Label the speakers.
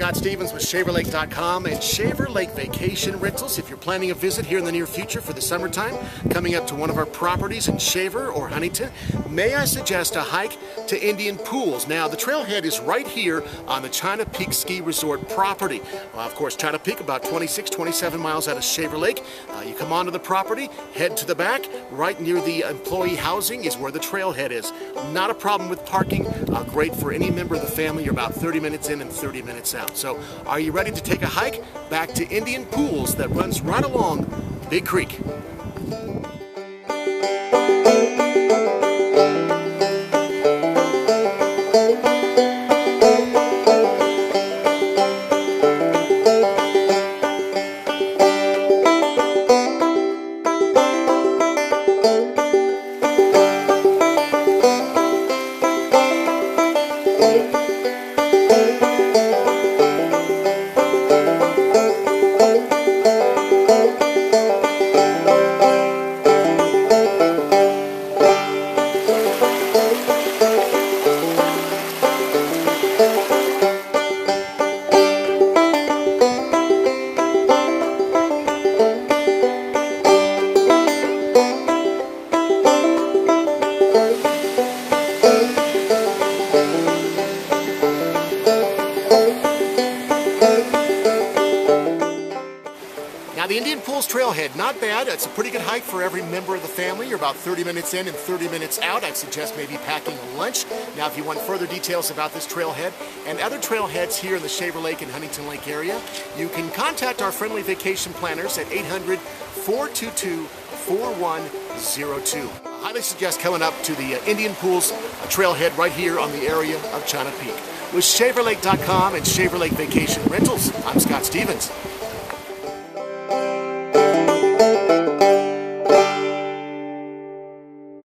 Speaker 1: Scott Stevens with ShaverLake.com and Shaver Lake Vacation Rentals. If you're planning a visit here in the near future for the summertime, coming up to one of our properties in Shaver or Huntington, may I suggest a hike to Indian Pools. Now, the trailhead is right here on the China Peak Ski Resort property. Of course, China Peak, about 26, 27 miles out of Shaver Lake. You come onto the property, head to the back. Right near the employee housing is where the trailhead is. Not a problem with parking. Great for any member of the family. You're about 30 minutes in and 30 minutes out. So, are you ready to take a hike back to Indian Pools that runs right along Big Creek? Now, the Indian Pools trailhead, not bad. It's a pretty good hike for every member of the family. You're about 30 minutes in and 30 minutes out. I'd suggest maybe packing a lunch. Now, if you want further details about this trailhead and other trailheads here in the Shaver Lake and Huntington Lake area, you can contact our friendly vacation planners at 800-422-4102. I highly suggest coming up to the Indian Pools trailhead right here on the area of China Peak. With ShaverLake.com and Shaver Lake Vacation Rentals, I'm Scott Stevens.